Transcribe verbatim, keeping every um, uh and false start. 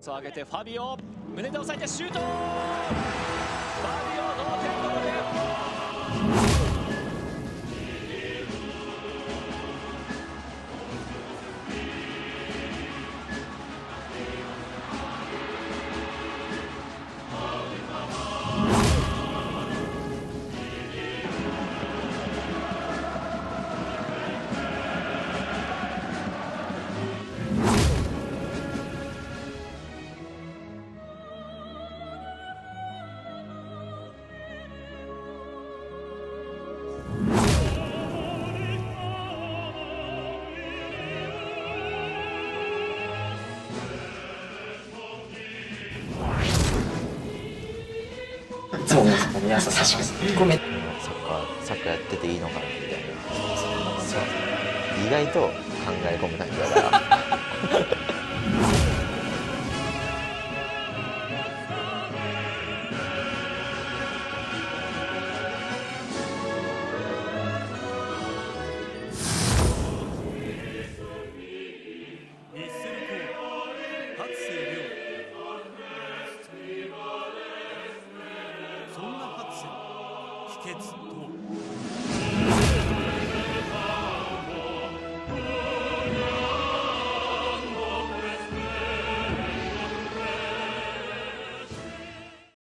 さあ上げてファビオ、胸で押さえてシュート。ファビオ同点ゴール。 いつも思うんですよ、皆さん確かにごめん。 サッカーサッカーやってていいのかなみたいな。そう意外と考え込むタイプだから